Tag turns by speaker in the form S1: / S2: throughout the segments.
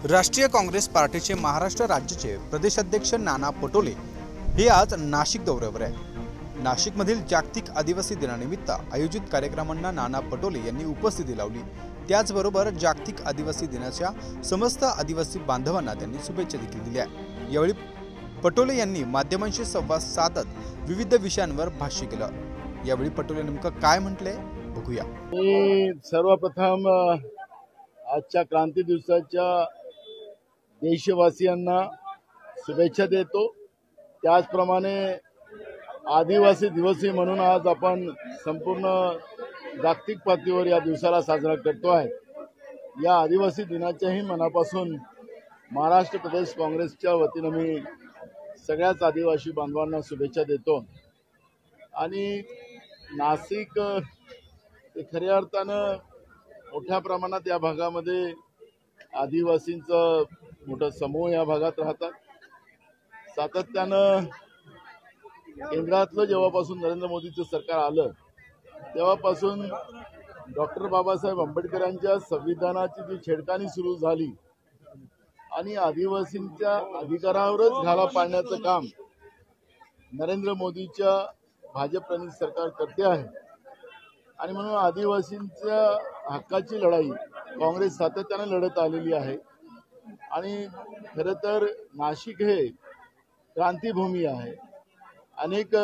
S1: राष्ट्रीय काँग्रेस पार्टीचे महाराष्ट्र राज्याचे प्रदेशाध्यक्ष नाना पटोले हे आज नाशिक दौऱ्यावर आहे। नाशिकमधील जागतिक आदिवासी दिनानिमित्त आयोजित कार्यक्रमांना नाना पटोले यांनी उपस्थिती लावली। त्याचबरोबर जागतिक आदिवासी दिनाच्या समस्त आदिवासी बांधवांना त्यांनी शुभेच्छा देखील दिल्या। यावेळी पटोले यांनी माध्यमांशी संवाद साधत विविध विषयांवर भाष्य केलं। यावेळी पटोले नेमकं काय म्हटले बघूया।
S2: सर्वप्रथम आजच्या क्रांती दिवसाच्या देशवासियांना शुभेच्छा देतो। त्याचप्रमाणे आदिवासी दिवस म्हणून आज आपण संपूर्ण जागतिक पातळीवर या दिवसाला साजरा करतो आहे। या आदिवासी दिनाच्याही मनापासून महाराष्ट्र प्रदेश काँग्रेसच्या वतीने मी सगळ्याच आदिवासी बांधवांना शुभेच्छा देतो। आणि नाशिक हे खऱ्या अर्थानं मोठ्या प्रमाणात या भागामध्ये आदिवासींचा मोठा समूह या भागात राहतात। सातत्यानं केंद्रातलं जेव्हापासून नरेंद्र मोदीचं सरकार आलं तेव्हापासून डॉक्टर बाबासाहेब आंबेडकरांच्या संविधानाची जी छेडखानी सुरू झाली आणि आदिवासींच्या अधिकारावरच घाला पाडण्याचं काम नरेंद्र मोदीच्या भाजप सरकार करते आहे। आणि म्हणून आदिवासींच्या हक्काची लढाई काँग्रेस सातत्याने लढत आलेली आहे। आणि खरं तर नाशिक हे क्रांतीभूमी आहे। अनेक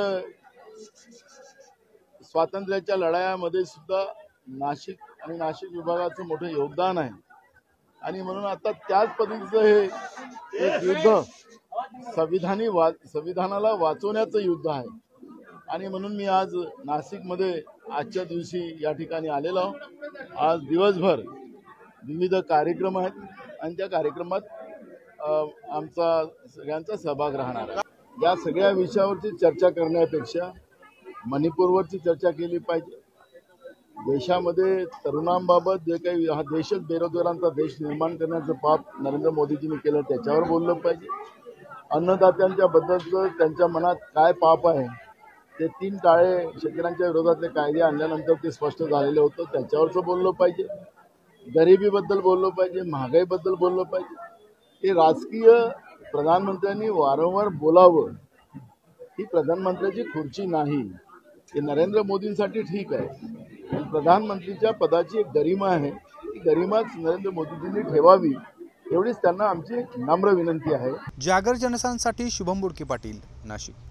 S2: स्वातंत्र्याच्या लढायांमध्ये सुद्धा नाशिक आणि नाशिक विभागाचं मोठं योगदान आहे। आणि म्हणून आता त्याच पद्धतीचं हे एक युद्ध संविधानाला वाचवण्याचं युद्ध आहे। आणि म्हणून मी आज नाशिकमध्ये आजच्या दिवशी या ठिकाणी आलेलो आहोत। आज दिवसभर विविध कार्यक्रम आहेत आणि त्या कार्यक्रमात आमचा सगळ्यांचा सहभाग राहणार आहे। या सगळ्या विषयावरची चर्चा करण्यापेक्षा मणिपूरवरची चर्चा केली पाहिजे। देशामध्ये तरुणांबाबत जे काही हा देशच बेरोजगारांचा देश निर्माण करण्याचं पाप नरेंद्र मोदीजींनी केलं त्याच्यावर बोललं पाहिजे। अन्नदात्यांच्या बद्दलचं त्यांच्या मनात काय पाप आहे ते 3 काळे शेतकऱ्यांच्या विरोधातले कायदे आणल्यानंतर ते स्पष्ट झालेलं होतं, त्याच्यावरचं बोललं पाहिजे। गरिबीबद्दल बोललं पाहिजे, महागाईबद्दल बोललं पाहिजे। हे राजकीय प्रधानमंत्र्यांनी वारंवार बोलावं। ही प्रधानमंत्र्याची खुर्ची नाही, हे नरेंद्र मोदींसाठी ठीक आहे। प्रधानमंत्रीच्या पदाची एक गरिमा आहे, ती गरिमाच नरेंद्र मोदींनी ठेवावी एवढीच त्यांना आमची नम्र विनंती आहे।
S1: जागर जनसांसाठी शुभम बुडके पाटील, नाशिक।